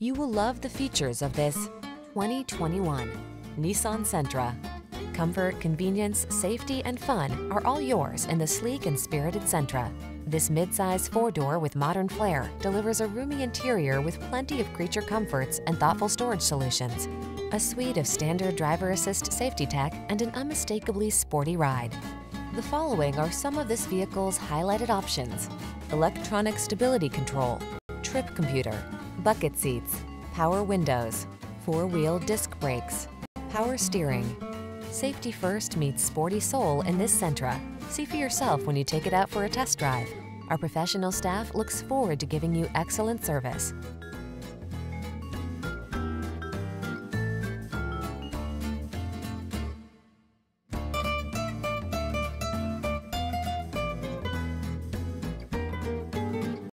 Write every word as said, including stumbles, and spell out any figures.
You will love the features of this twenty twenty-one Nissan Sentra. Comfort, convenience, safety, and fun are all yours in the sleek and spirited Sentra. This midsize four-door with modern flair delivers a roomy interior with plenty of creature comforts and thoughtful storage solutions. A suite of standard driver assist safety tech and an unmistakably sporty ride. The following are some of this vehicle's highlighted options: electronic stability control, trip computer, bucket seats, power windows, four-wheel disc brakes, power steering. Safety first meets sporty soul in this Sentra. See for yourself when you take it out for a test drive. Our professional staff looks forward to giving you excellent service.